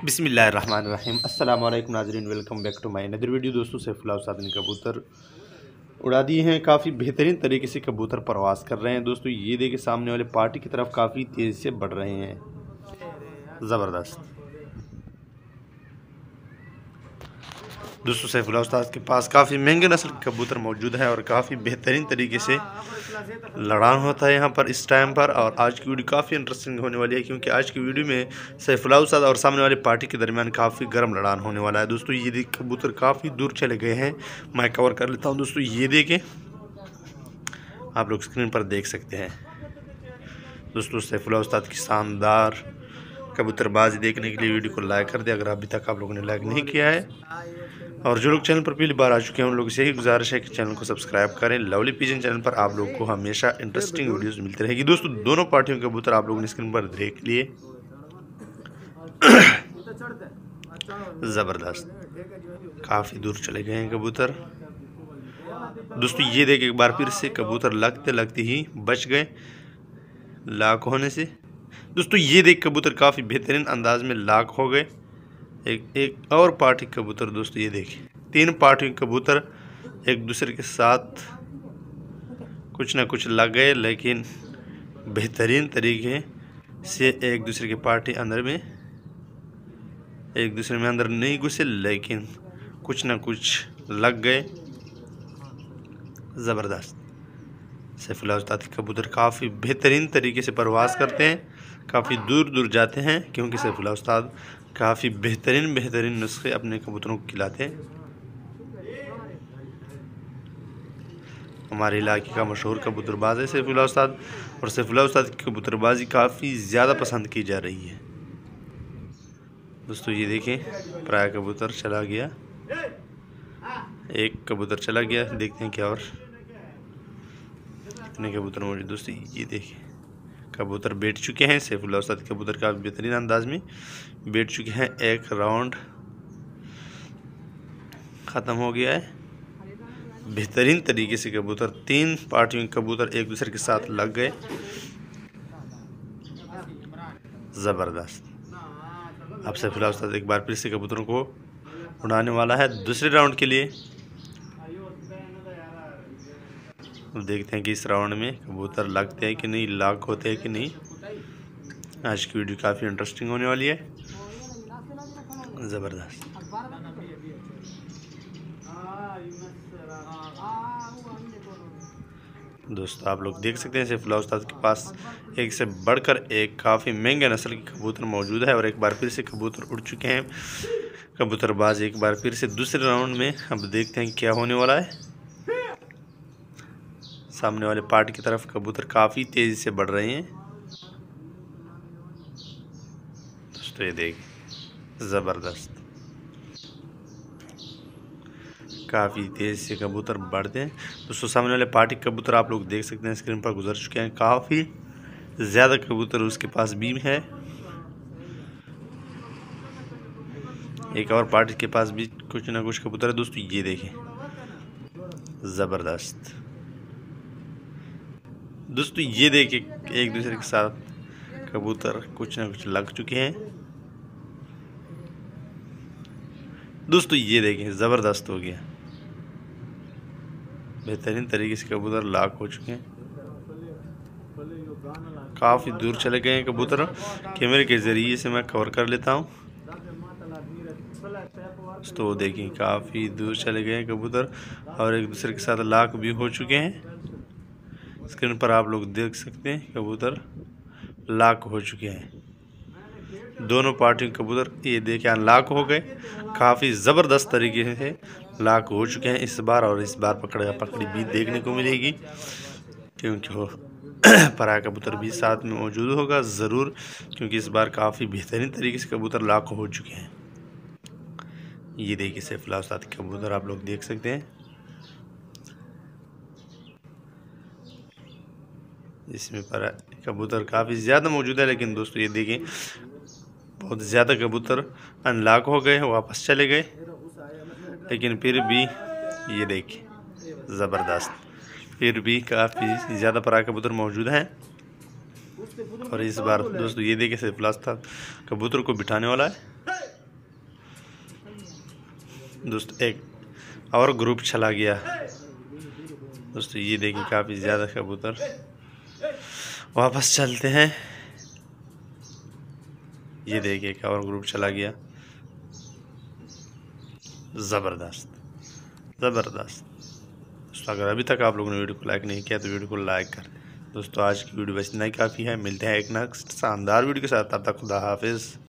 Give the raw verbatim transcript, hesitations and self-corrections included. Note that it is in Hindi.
बिस्मिल्लाहिर्रहमानिर्रहीम अस्सलाम वालेकुम नाज़रीन, welcome back to my another video. दोस्तों सैफुल्लाह उस्ताद ने कबूतर उड़ा दिए हैं। काफ़ी बेहतरीन तरीके से कबूतर परवास कर रहे हैं। दोस्तों ये देखिए सामने वाले पार्टी की तरफ काफ़ी तेज़ी से बढ़ रहे हैं। ज़बरदस्त। दोस्तों सैफुल्लाह उस्ताद के पास काफ़ी महंगे नस्ल के कबूतर मौजूद है और काफ़ी बेहतरीन तरीके से लड़ान होता है यहाँ पर इस टाइम पर। और आज की वीडियो काफ़ी इंटरेस्टिंग होने वाली है, क्योंकि आज की वीडियो में सैफुल्लाह उस्ताद और सामने वाली पार्टी के दरमियान काफ़ी गर्म लड़ान होने वाला है। दोस्तों ये देख कबूतर काफ़ी दूर चले गए हैं, मैं कवर कर लेता हूँ। दोस्तों ये देखें, आप लोग स्क्रीन पर देख सकते हैं। दोस्तों सैफुल्लाह उस्ताद की शानदार कबूतरबाजी देखने के लिए वीडियो को लाइक कर दें अगर अभी तक आप लोगों ने लाइक नहीं किया है। और जो लोग चैनल पर पहली बार आ चुके हैं उन लोगों से यही गुजारिश है कि चैनल को सब्सक्राइब करें। लवली पिजन चैनल पर आप लोगों को हमेशा इंटरेस्टिंग वीडियोस मिलती रहेगी। दोस्तों दोनों पार्टियों के कबूतर आप लोगों ने स्क्रीन पर देख लिए। ज़बरदस्त, काफ़ी दूर चले गए हैं कबूतर। दोस्तों ये देख एक बार फिर से कबूतर लगते लगते ही बच गए लाक होने से। दोस्तों ये देख कबूतर काफ़ी बेहतरीन अंदाज में लाक हो गए। एक एक और पार्टी कबूतर, दोस्तों ये देखिए तीन पार्टी कबूतर एक दूसरे के साथ कुछ ना कुछ लग गए, लेकिन बेहतरीन तरीके से एक दूसरे की पार्टी अंदर में एक दूसरे में अंदर नहीं घुसे, लेकिन कुछ ना कुछ लग गए। ज़बरदस्त। सैफुल्लाह उस्ताद के कबूतर काफ़ी बेहतरीन तरीके से परवास करते हैं, काफ़ी दूर दूर जाते हैं, क्योंकि सैफुल्लाह उस्ताद काफ़ी बेहतरीन बेहतरीन नुस्खे अपने कबूतरों को खिलाते हैं। हमारे इलाके का मशहूर कबूतरबाज है सैफुल्लाह उस्ताद, और सैफुल्लाह उस्ताद की कबूतरबाजी काफ़ी ज़्यादा पसंद की जा रही है। दोस्तों ये देखें प्राय कबूतर चला गया, एक कबूतर चला गया, देखते हैं क्या और कितने कबूतर मौजूद। दोस्तों ये देखें कबूतर बैठ चुके हैं। सैफुल्लाह उस्ताद के कबूतर काफ़ी बेहतरीन अंदाज में बैठ चुके हैं। एक राउंड ख़त्म हो गया है। बेहतरीन तरीके से कबूतर तीन पार्टियों के कबूतर एक दूसरे के साथ लग गए। ज़बरदस्त। अब सैफुल्लाह उस्ताद एक बार फिर से कबूतरों को उड़ाने वाला है दूसरे राउंड के लिए। अब देखते हैं कि इस राउंड में कबूतर लगते हैं कि नहीं, लॉक होते हैं कि नहीं। आज की वीडियो काफ़ी इंटरेस्टिंग होने वाली है। ज़बरदस्त। दोस्तों आप लोग देख सकते हैं सैफुल्लाह उस्ताद के पास एक से बढ़कर एक काफ़ी महंगे नस्ल के कबूतर मौजूद है, और एक बार फिर से कबूतर उड़ चुके हैं। कबूतरबाज एक बार फिर से दूसरे राउंड में। अब देखते हैं क्या होने वाला है। सामने वाले पार्ट की तरफ कबूतर काफ़ी तेज़ी से बढ़ रहे हैं। दोस्तों ये देखिए ज़बरदस्त, काफ़ी तेज़ से कबूतर बढ़ते हैं। दोस्तों सामने वाले पार्टी कबूतर आप लोग देख सकते हैं स्क्रीन पर गुजर चुके हैं। काफ़ी ज़्यादा कबूतर उसके पास भी है। एक और पार्टी के पास भी कुछ ना कुछ कबूतर है। दोस्तों ये देखें ज़बरदस्त। दोस्तों ये देखें एक दूसरे के साथ कबूतर कुछ ना कुछ लग चुके हैं। दोस्तों ये देखें ज़बरदस्त हो गया, बेहतरीन तरीके से कबूतर लाक हो चुके हैं। काफ़ी दूर चले गए हैं कबूतर, कैमरे के ज़रिए से मैं कवर कर लेता हूँ। तो देखिए काफ़ी दूर चले गए हैं कबूतर और एक दूसरे के साथ लाक भी हो चुके हैं। स्क्रीन पर आप लोग देख सकते हैं कबूतर लाक हो चुके हैं। दोनों पार्टियों के कबूतर ये देखिए अनलॉक हो गए, काफ़ी ज़बरदस्त तरीके से लॉक हो चुके हैं इस बार। और इस बार पकड़ा पकड़ी भी देखने को मिलेगी, क्योंकि वो पराया कबूतर भी साथ में मौजूद होगा ज़रूर, क्योंकि इस बार काफ़ी बेहतरीन तरीके से कबूतर लॉक हो चुके हैं। ये देखिए सैफुल्लाह उस्ताद के कबूतर आप लोग देख सकते हैं। इसमें पर कबूतर काफ़ी ज़्यादा मौजूद है, लेकिन दोस्तों ये देखें बहुत ज़्यादा कबूतर अनलॉक हो गए, वापस चले गए। लेकिन फिर भी ये देखिए ज़बरदस्त, फिर भी काफ़ी ज़्यादा पराया कबूतर मौजूद हैं। और इस बार दोस्तों ये देखिए सैफुल्लाह उस्ताद कबूतर को बिठाने वाला है। दोस्तों एक और ग्रुप चला गया। दोस्तों ये देखिए काफ़ी ज़्यादा कबूतर। वापस चलते हैं। ये देखिए एक और ग्रुप चला गया। ज़बरदस्त ज़बरदस्त। दोस्तों अगर अभी तक आप लोगों ने वीडियो को लाइक नहीं किया तो वीडियो को लाइक करें। दोस्तों आज की वीडियो बस इतना ही काफ़ी है। मिलते हैं एक नेक्स्ट शानदार वीडियो के साथ। तब तक खुदा हाफिज़।